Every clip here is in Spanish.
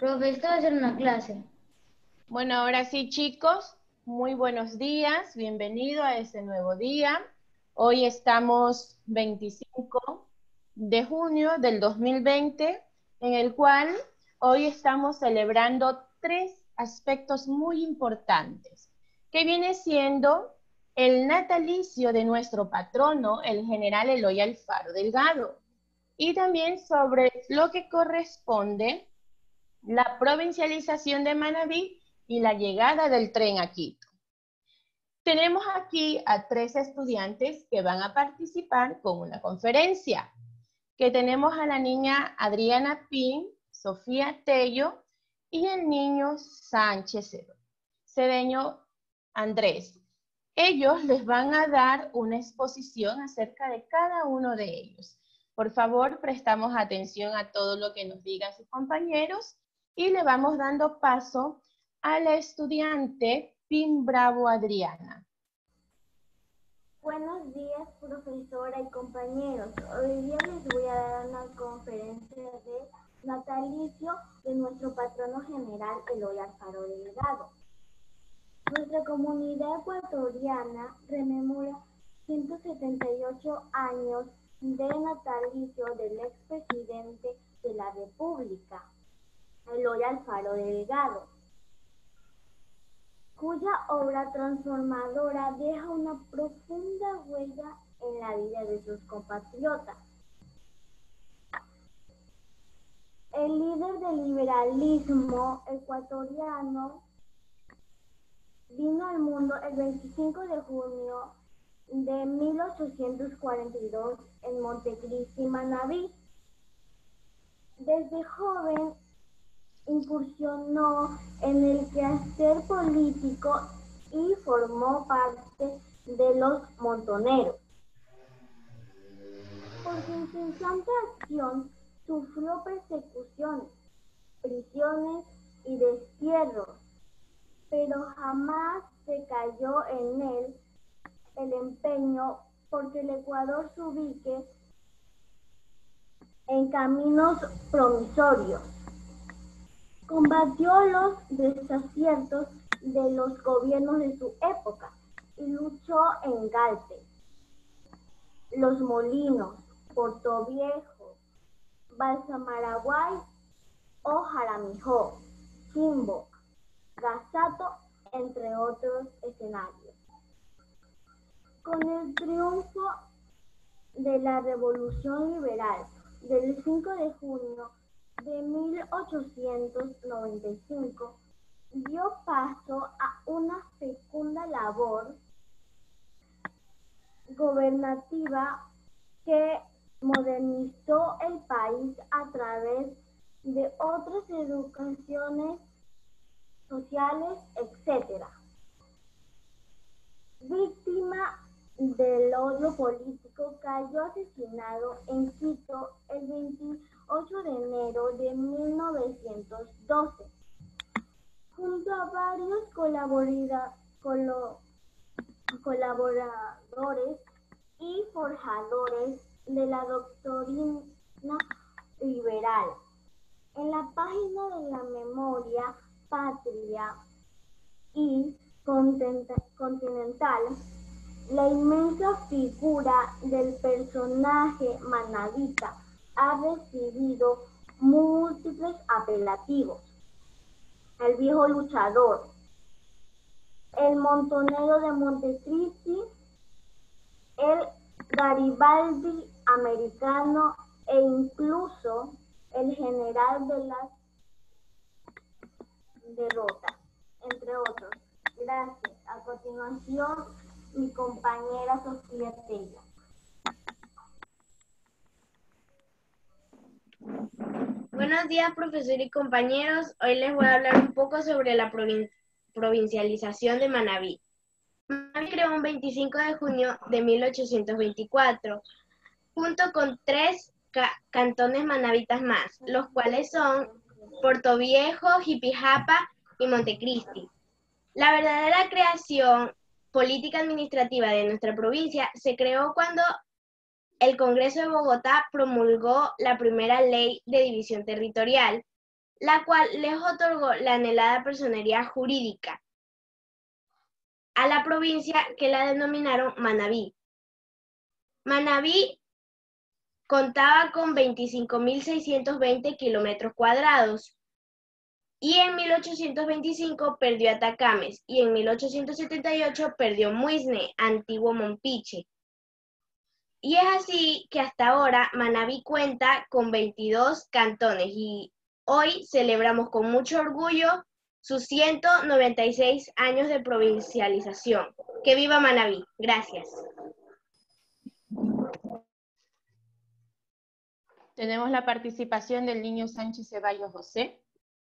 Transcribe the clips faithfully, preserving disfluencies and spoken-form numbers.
Profe, estaba haciendo una clase. Bueno, ahora sí, chicos, muy buenos días, bienvenido a este nuevo día. Hoy estamos veinticinco de junio del dos mil veinte, en el cual hoy estamos celebrando tres aspectos muy importantes, que viene siendo el natalicio de nuestro patrono, el general Eloy Alfaro Delgado, y también sobre lo que corresponde la provincialización de Manabí y la llegada del tren a Quito. Tenemos aquí a tres estudiantes que van a participar con una conferencia, que tenemos a la niña Adriana Pin, Sofía Tello y el niño Sánchez Cedeño Andrés. Ellos les van a dar una exposición acerca de cada uno de ellos. Por favor, prestamos atención a todo lo que nos digan sus compañeros y le vamos dando paso a la estudiante Pin Bravo Adriana. Buenos días, profesora y compañeros. Hoy día les voy a dar una conferencia de natalicio de nuestro patrono general Eloy Alfaro Delgado. Nuestra comunidad ecuatoriana rememora ciento setenta y ocho años de natalicio del expresidente de la República, Eloy Alfaro Delgado, cuya obra transformadora deja una profunda huella en la vida de sus compatriotas. El líder del liberalismo ecuatoriano vino al mundo el veinticinco de junio de mil ochocientos cuarenta y dos en Montecristi, Manabí. Desde joven incursionó en el quehacer político y formó parte de los montoneros. Por su incesante acción sufrió persecuciones, prisiones y destierros, pero jamás se cayó en él el empeño porque el Ecuador se ubique en caminos promisorios. Combatió los desaciertos de los gobiernos de su época y luchó en Galtes, Los Molinos, Portoviejo, Balsamaraguay o Jaramijó, Chimbo, Gazato, entre otros escenarios. Con el triunfo de la Revolución Liberal del cinco de junio de mil ochocientos noventa y cinco, dio paso a una fecunda labor gobernativa que modernizó el país a través de otras educaciones sociales, etcétera. Víctima del odio político, cayó asesinado en Quito el veintiocho de enero de mil novecientos doce, junto a varios colaboradores y forjadores de la doctrina liberal. En la página de la memoria patria y continental, la inmensa figura del personaje manabita ha recibido múltiples apelativos: el viejo luchador, el montonero de Montecristi, el Garibaldi americano e incluso el general de las derrotas, entre otros. Gracias. A continuación, mi compañera Sofía Tello. Buenos días, profesor y compañeros. Hoy les voy a hablar un poco sobre la provin provincialización de Manabí. Manabí creó un veinticinco de junio de mil ochocientos veinticuatro, junto con tres ca cantones manabitas más, los cuales son Portoviejo, Jipijapa y Montecristi. La verdadera creación política administrativa de nuestra provincia se creó cuando el Congreso de Bogotá promulgó la primera ley de división territorial, la cual les otorgó la anhelada personería jurídica a la provincia, que la denominaron Manabí. Manabí contaba con veinticinco mil seiscientos veinte kilómetros cuadrados y en mil ochocientos veinticinco perdió Atacames y en mil ochocientos setenta y ocho perdió Muisne, antiguo Mompiche. Y es así que hasta ahora Manabí cuenta con veintidós cantones y hoy celebramos con mucho orgullo sus ciento noventa y seis años de provincialización. ¡Que viva Manabí! Gracias. Tenemos la participación del niño Sánchez Ceballos José.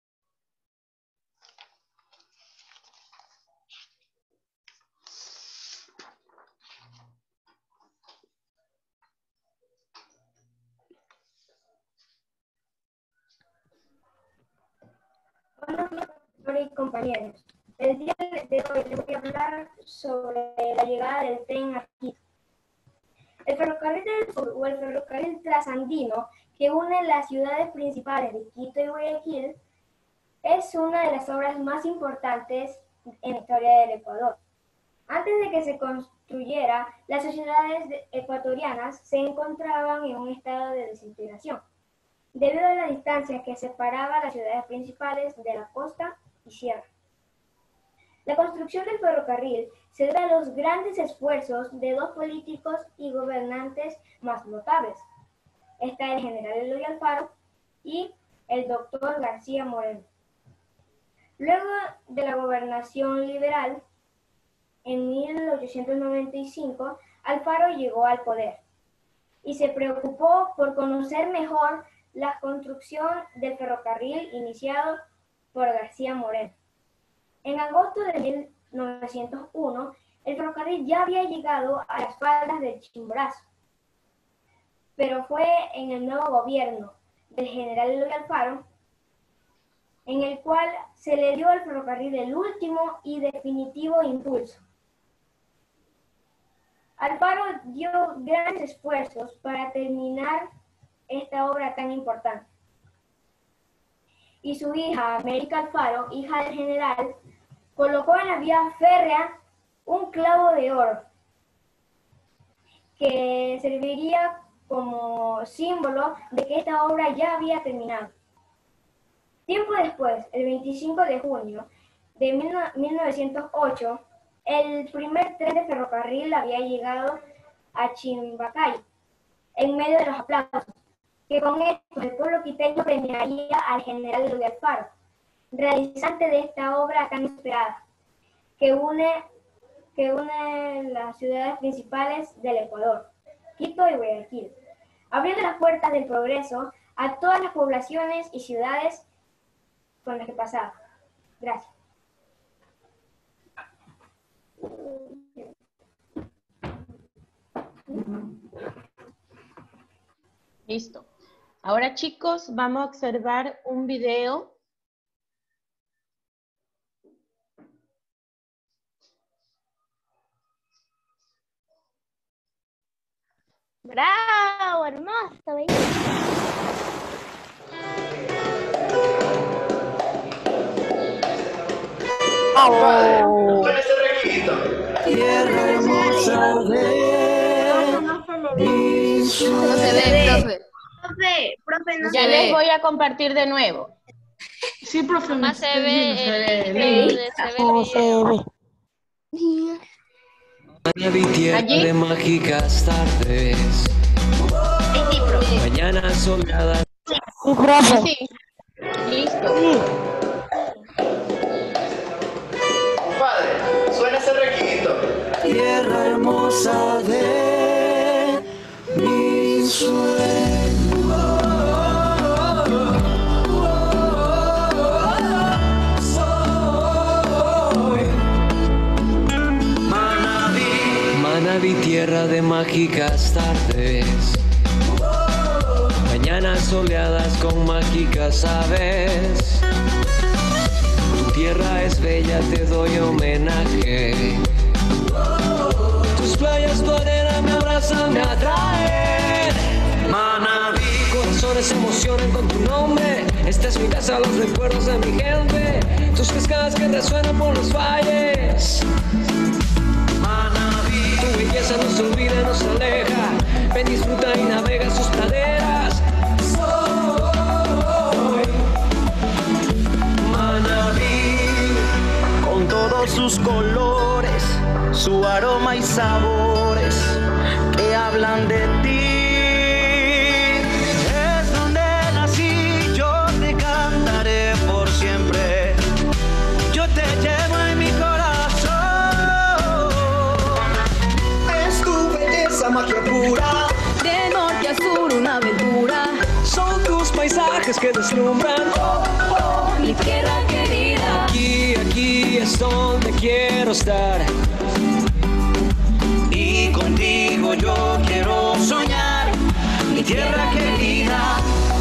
Hola, profesores y compañeros. El día de hoy les voy a hablar sobre la llegada del tren a Quito. El ferrocarril del sur o el ferrocarril trasandino que une las ciudades principales de Quito y Guayaquil es una de las obras más importantes en la historia del Ecuador. Antes de que se construyera, las sociedades ecuatorianas se encontraban en un estado de desintegración, debido a la distancia que separaba las ciudades principales de la costa y sierra. La construcción del ferrocarril se debe a los grandes esfuerzos de dos políticos y gobernantes más notables. Está el general Eloy Alfaro y el doctor García Moreno. Luego de la gobernación liberal, en mil ochocientos noventa y cinco, Alfaro llegó al poder y se preocupó por conocer mejor la construcción del ferrocarril iniciado por García Moreno. En agosto de mil novecientos uno, el ferrocarril ya había llegado a las faldas del Chimborazo, pero fue en el nuevo gobierno del general Eloy Alfaro en el cual se le dio al ferrocarril el último y definitivo impulso. Alfaro dio grandes esfuerzos para terminar esta obra tan importante. Y su hija, América Alfaro, hija del general, colocó en la vía férrea un clavo de oro que serviría como símbolo de que esta obra ya había terminado. Tiempo después, el veinticinco de junio de mil novecientos ocho, el primer tren de ferrocarril había llegado a Chimbacay, en medio de los aplausos, que con esto el pueblo quiteño premiaría al general Eloy Alfaro, realizante de esta obra tan esperada, que une, que une las ciudades principales del Ecuador, Quito y Guayaquil, abriendo las puertas del progreso a todas las poblaciones y ciudades con las que pasaba. Gracias. Listo. Ahora, chicos, vamos a observar un video. ¡Bravo! ¡Hermoso! ¡Bravo! Con ese requisito. Tierra hermosa de mi sueño. No se ve, profe. Profe, profe, no Ya se les ve. voy a compartir de nuevo. Sí, profe. Nomás se estoy ve viendo, se ve el el video, se ve el video. Manabí, tierra Allí. de mágicas tardes, Ahí sí, profe. mañanas soleadas. Sí. Listo. Padre, suena ese requisito. Tierra hermosa de mi sueño. Soy Manabí, Manabí, tierra de mágicas tardes, mañanas soleadas con mágicas aves. Tu tierra es bella, te doy homenaje. Tus playas, tu arena me abrazan, me atraen. Manabí, con corazones se emocionan con tu nombre. Esta es mi casa, los recuerdos de mi gente, tus cascadas que resuenan por los valles. Manabí, tu belleza nos olvida, nos aleja. Ven, disfruta y navega sus praderas. Soy Manabí, con todos sus colores, su aroma y sabores que hablan de ti. Es donde nací, yo te cantaré por siempre. Yo te llevo en mi corazón. Es tu belleza, magia pura. De norte a sur una aventura. Son tus paisajes que deslumbran. Oh, oh, mi tierra querida. Aquí, aquí es donde quiero estar. Y contigo yo quiero soñar, mi tierra querida.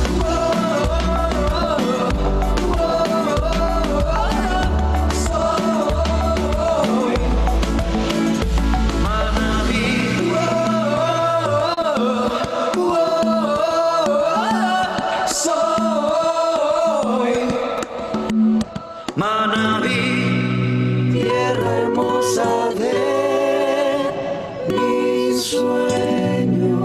Manabí, tierra hermosa de mis sueños.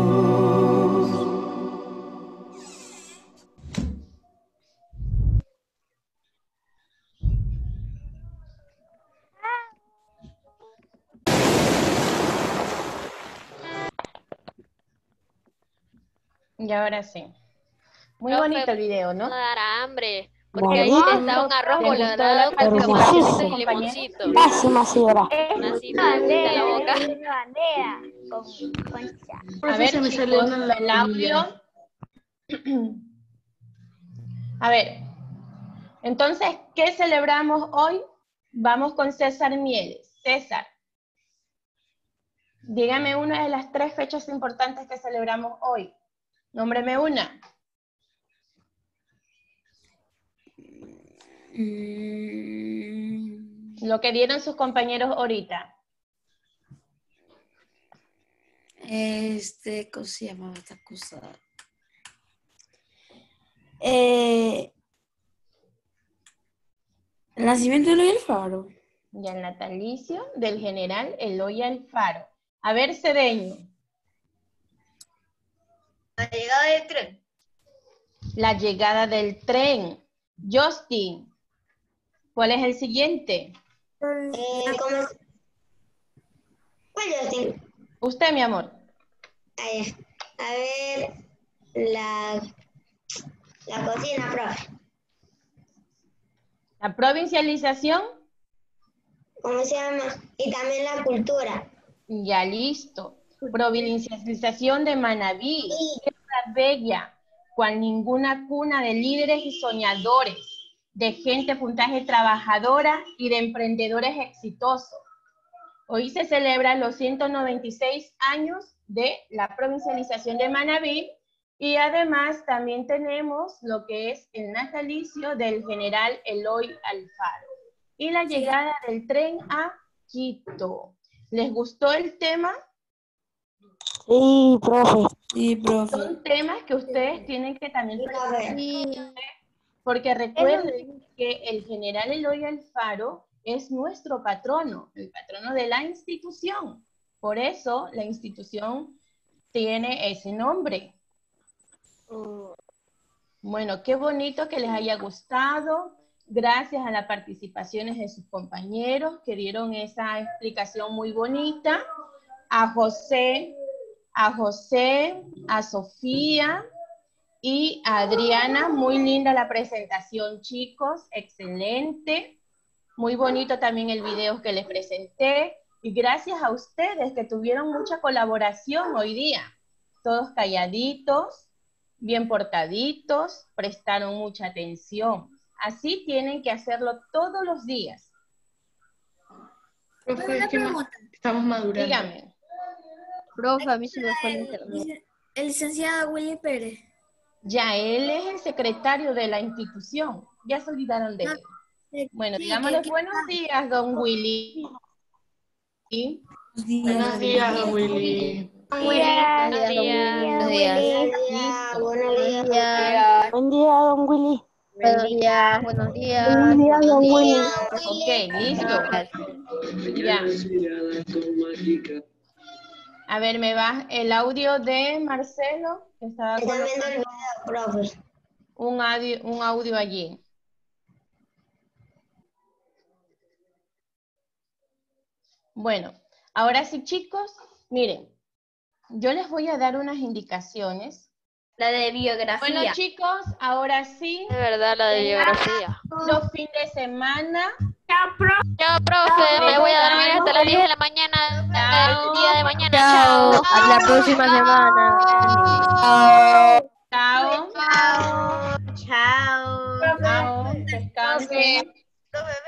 Y ahora sí. Muy Profe, bonito el video, ¿no? No dará hambre. Porque Bonito. ahí está un arroz ¿Les gustó colorado la con presentación, camarones y compañeros? limoncito. Lástima, señora. Una cita de la boca. Una bandera con concha. A ver, chicos, el audio. A ver, entonces, ¿qué celebramos hoy? Vamos con César Mieles. César, dígame una de las tres fechas importantes que celebramos hoy. Nómbreme una. Lo que dieron sus compañeros ahorita. Este, ¿cómo se llamaba esta cosa? Eh, el nacimiento de Eloy Alfaro. Y el natalicio del general Eloy Alfaro. A ver, Cedeño. La llegada del tren. La llegada del tren. Justin, ¿cuál es el siguiente? Eh, ¿cómo? ¿Cuál yo? Usted, mi amor. Ahí. A ver, la, la cocina, profe. La provincialización. ¿Cómo se llama? Y también la cultura. Ya listo. Provincialización de Manabí. Tierra bella, cual ninguna cuna de líderes y soñadores, de gente puntaje trabajadora y de emprendedores exitosos. Hoy se celebran los ciento noventa y seis años de la provincialización de Manabí y además también tenemos lo que es el natalicio del general Eloy Alfaro y la llegada del tren a Quito. ¿Les gustó el tema? Sí, profe. Sí, profe. Son temas que ustedes tienen que también presentar, porque recuerden que el general Eloy Alfaro es nuestro patrono, el patrono de la institución. Por eso la institución tiene ese nombre. Bueno, qué bonito que les haya gustado. Gracias a las participaciones de sus compañeros que dieron esa explicación muy bonita. A José, a José, a Sofía y a Adriana. Muy linda la presentación, chicos. Excelente. Muy bonito también el video que les presenté. Y gracias a ustedes que tuvieron mucha colaboración hoy día. Todos calladitos, bien portaditos, prestaron mucha atención. Así tienen que hacerlo todos los días. Profe, ¿qué más? Estamos madurando. Dígame. Profe, a mí se me fue el internet. El licenciado Willy Pérez. Ya él es el secretario de la institución. Ya se olvidaron de él. Bueno, sí, digámosle que- buenos días, don Willy. Buenos días, don Willy. Buenos días. Listo. Buenos días. Buen día, don Willy. Buenos días. Buenos días. Buenos días, don Willy. Ok, listo. Ya. A ver, me va el audio de Marcelo, que estaba colocando profe. un audio, un audio allí. Bueno, ahora sí, chicos, miren, yo les voy a dar unas indicaciones. La de biografía. Bueno, chicos, ahora sí, Es verdad, la de biografía. los fines de semana. Chao, profe, me voy a dormir hasta las diez de la mañana del día de mañana. Chao. Hasta la próxima semana. Chao. Chao. Chao. Descansen.